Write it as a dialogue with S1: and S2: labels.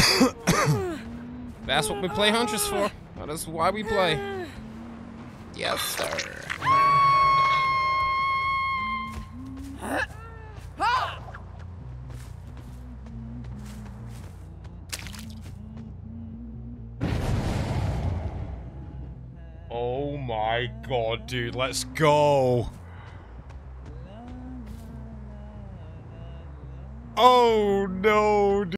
S1: That's what we play hunters for. That is why we play. Yes, sir. Oh my god, dude, let's go. Oh no, dude.